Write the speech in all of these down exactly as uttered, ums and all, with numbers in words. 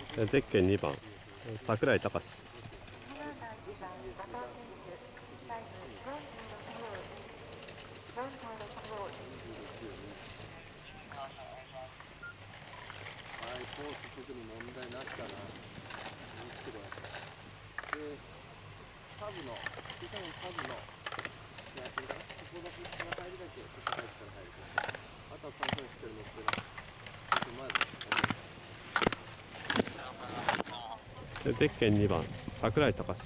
ゼッケンにばん櫻井隆。 コース特に問題なしかな。ですけど、で、サブの、小さなサブの、いや、それかな、ここだけ、この入りだけ、ちょっと入ってから入ると。あとは簡単にしてるのってな。ちょっとまず、 ゼッケンにばん櫻井隆。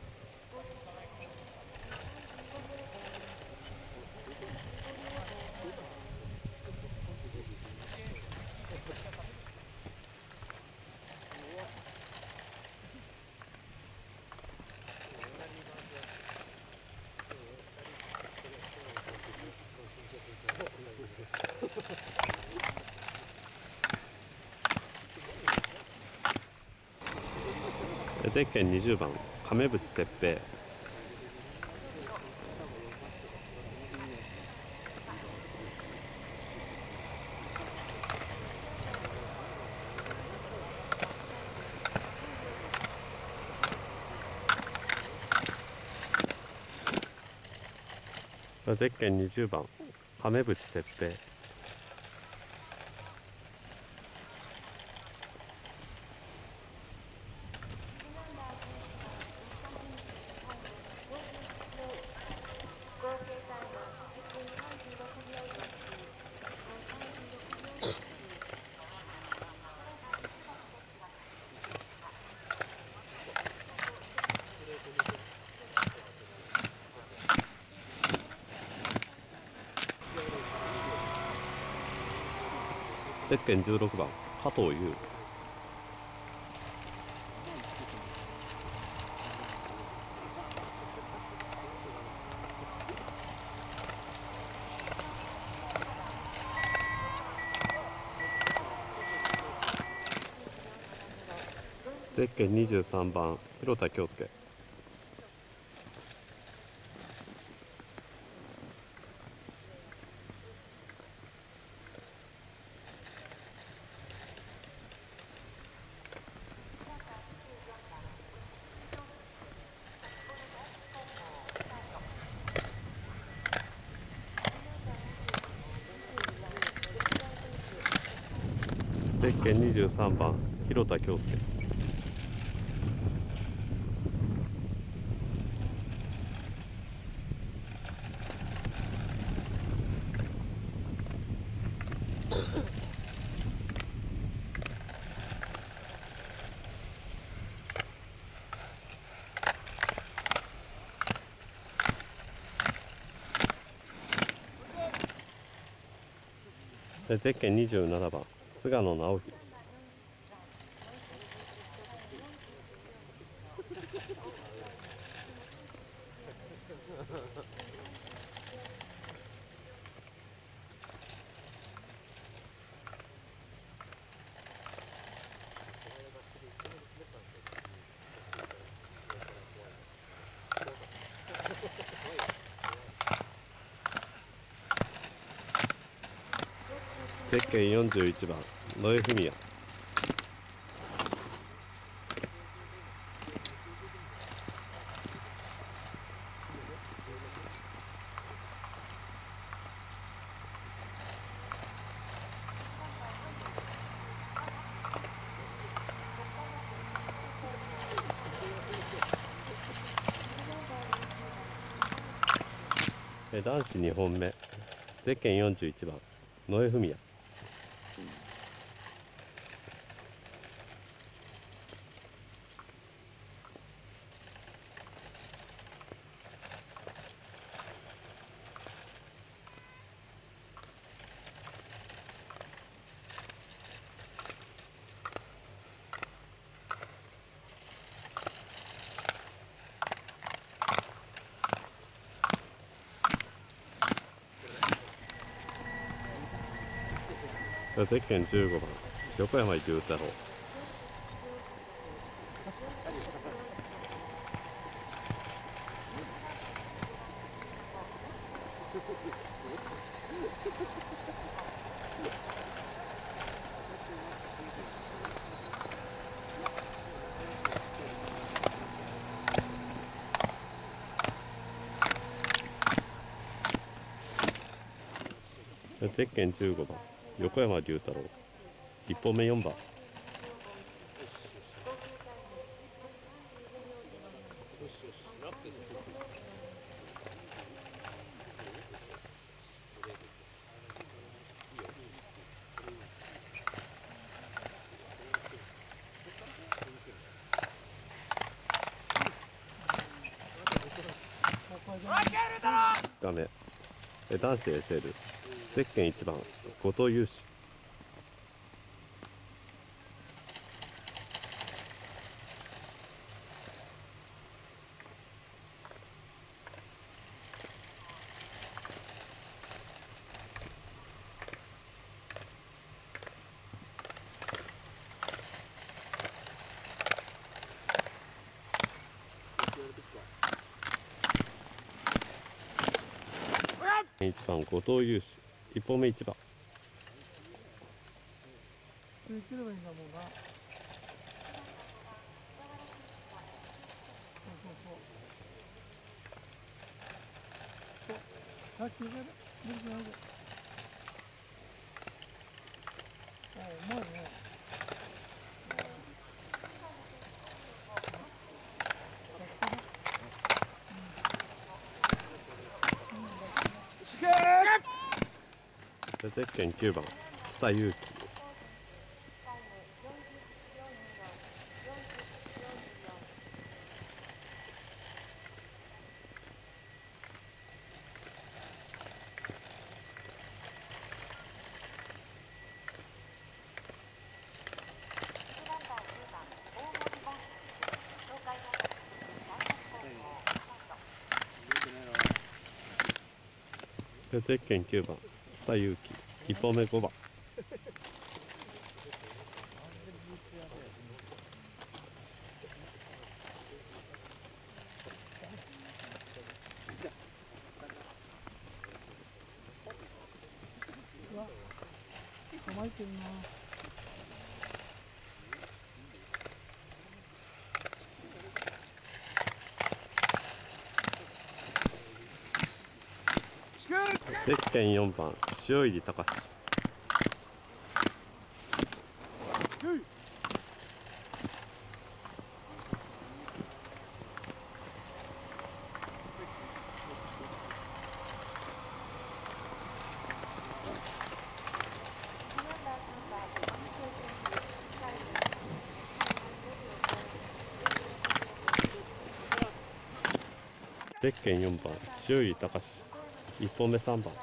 ゼッケンにじゅうばん亀渕哲平。ゼッケンにじゅうばん亀渕哲平。ゼッケンじゅうろくばん加藤優。ゼッケンにじゅうさんばん広田恭介。ゼッケンにじゅうさんばん広田恭介。ゼッケンにじゅうななばん菅野直樹。ゼッケンよんじゅういちばん野江文也。男子にほんめゼッケンよんじゅういちばん野江文也。ゼッケンじゅうごばん横山龍太郎。 ゼッケンじゅうごばん横山龍太郎いっぽんめよんばん。 よしよしラップの曲ダメ。え男子 エスエル ゼッケンいちばん後藤雄志いちばん後藤雄志いっぽんめいちばん。 続ければいいんだもんな。そうそうそう。そう。さっきから無理しないで。あ、うまいね。 ゼッケンきゅうばん津田祐樹ゼッケンきゅうばん津田祐樹いっぽんめごばん。 構えてるな。 ゼッケンよんばん塩入隆ゼッケンよんばん塩入隆いっぽんめさんばん。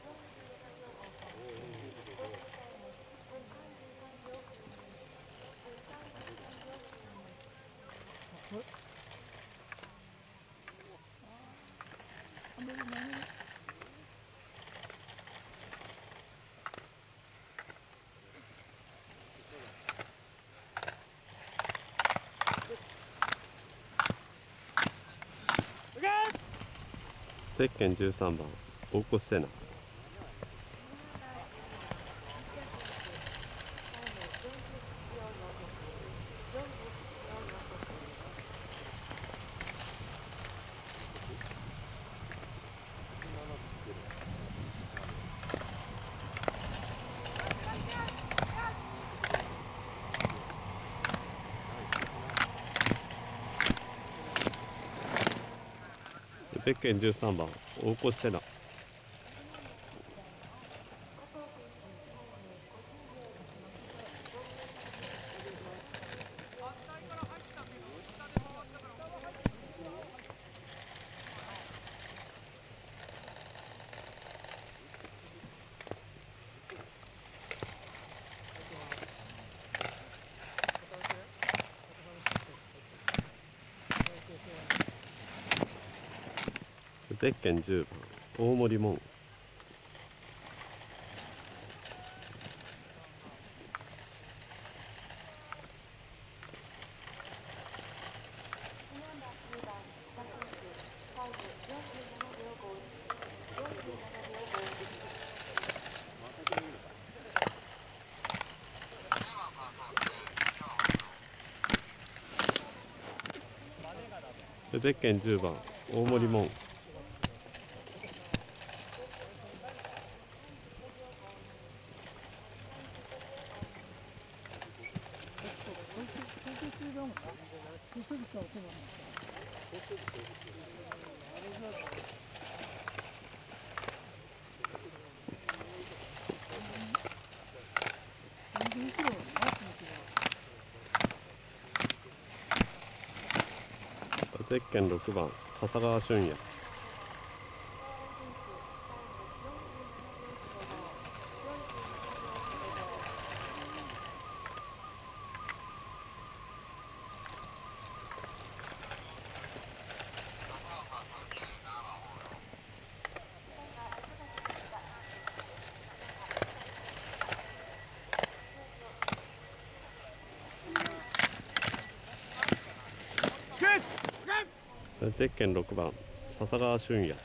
ゼッケンじゅうさんばん大越瀬奈ゼッケンじゅうさんばん大越瀬奈ゼッケンじゅうばん大森門ゼッケンじゅうばん大森門れだもんな。こすりした音が鳴った。全然後ろはな、気持ちが。 ゼッケンろくばん笹川俊也。ゼッケンろくばん笹川俊也。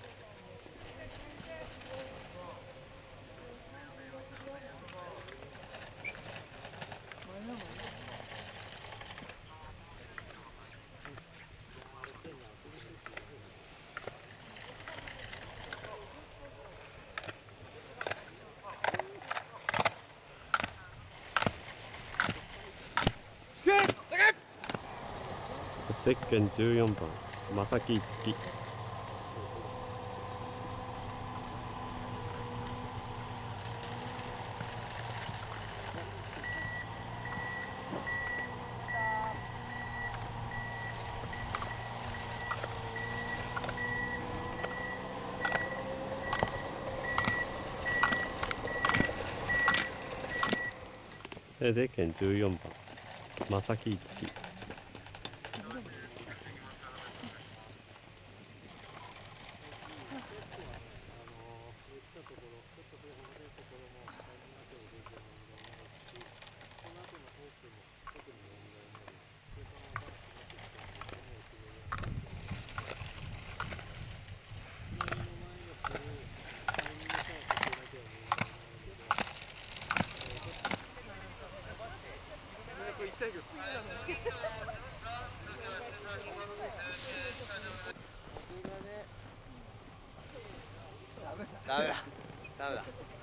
ゼッケンじゅうよんばん正木樹。ゼッケンじゅうよんばん正木樹。 ダメだダメだ